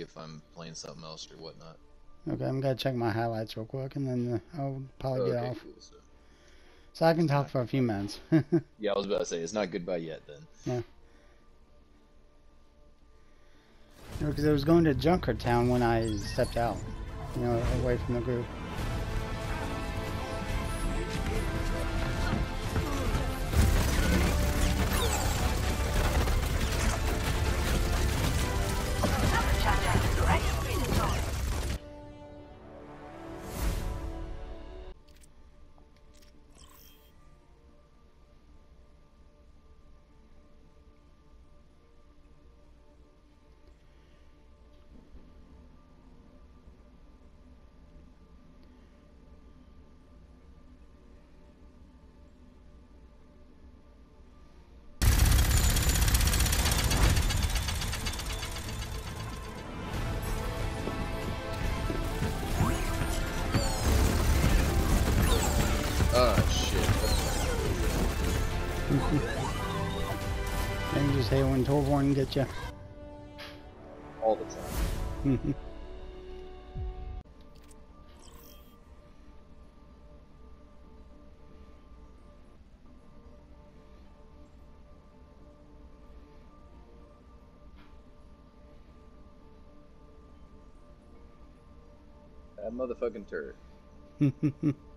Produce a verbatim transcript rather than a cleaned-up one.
see if I'm playing something else or whatnot. Okay, I'm gonna check my highlights real quick, and then uh, I'll probably Oh, get okay, off. cool. So, So I can it's talk not for a few goodbye. minutes. Yeah, I was about to say it's not goodbye yet. Then. Yeah. Because I was going to Junkertown when I stepped out, you know, away from the group. Oh shit. And you just hate when Torbjorn gets you. All the time. That motherfucking turret.